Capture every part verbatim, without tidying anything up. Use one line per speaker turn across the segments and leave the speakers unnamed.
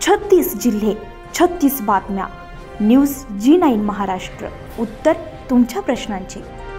छत्तीस जिल्हे, छत्तीस बातम्या. News Zee nine Maharashtra. उत्तर तुमच्या प्रश्नांची.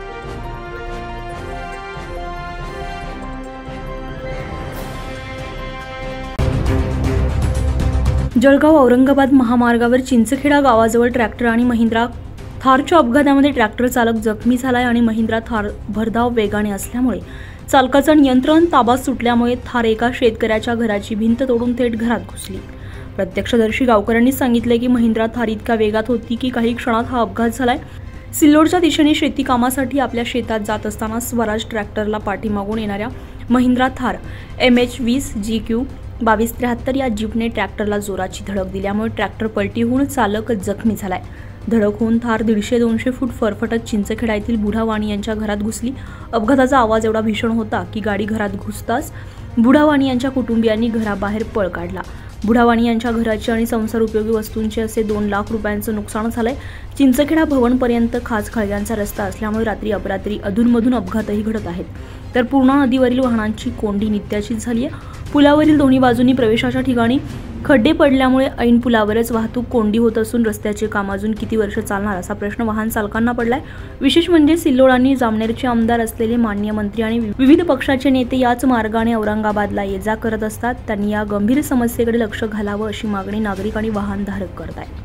जळगाव औरंगाबाद महामार्गावर चिंचखेडा गावाजवळ ट्रॅक्टर आणि महिंद्रा थारच्या अपघातामध्ये ट्रॅक्टर चालक जखमी झालाय आणि महिंद्रा थार भरधाव वेगाने असल्यामुळे चालकाचं नियंत्रण ताबा सुटल्यामुळे थार एका शेतकऱ्याच्या घराची भिंत तोडून थेट घरात घुसली. प्रत्यक्षदर्शी गावकऱ्यांनी सांगितले की महिंद्रा थार इतक्या वेगात होती की काही क्षणात हा अपघात झालाय. सिल्लोडच्या दिशेने शेती कामासाठी आपल्या शेतात जात असताना स्वराज ट्रॅक्टरला पाठीमागून येणाऱ्या महिंद्रा थार एम एच वीस जी क्यू बावीस त्र्याहत्तर या जीपने ट्रॅक्टरला जोराची धडक दिल्यामुळे ट्रॅक्टर पलटी होऊन चालक जखमी झालाय. धडक होऊन थार दीडशे दोनशे फूट फरफटत चिंचखेडा येथील बुढावाणी यांच्या घरात घुसली. अपघाताचा आवाज एवढा भीषण होता की गाडी घरात घुसताच बुढावाणी यांच्या कुटुंबियांनी घराबाहेर पळ काढला. बुढावाणी यांच्या घराची आणि संसार उपयोगी वस्तूंचे असे दोन लाख रुपयांचं नुकसान झालंय. चिंचखेडा भवनपर्यंत खास खळग्यांचा रस्ता असल्यामुळे रात्री अपरात्री अधूनमधून अपघातही घडत आहेत. तर पूर्णा नदीवरील वाहनांची कोंडी नित्याचीच झाली आहे. पुलावरील दोन्ही बाजूंनी प्रवेशाच्या ठिकाणी खड्डे पडल्यामुळे ऐन पुलावरच वाहतूक कोंडी होत असून रस्त्याचे काम अजून किती वर्ष चालणार असा प्रश्न वाहन चालकांना पडलाय. विशेष म्हणजे सिल्लोड आणि जामनेरचे आमदार असलेले मान्य मंत्री आणि विविध पक्षाचे नेते याच मार्गाने औरंगाबादला ये जा करत असतात. त्यांनी या गंभीर समस्येकडे लक्ष घालावं अशी मागणी नागरिक आणि वाहनधारक करत आहेत.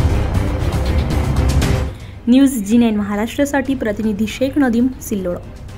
न्यूज जी नाईन महाराष्ट्रासाठी प्रतिनिधी शेख नदीम, सिल्लोड.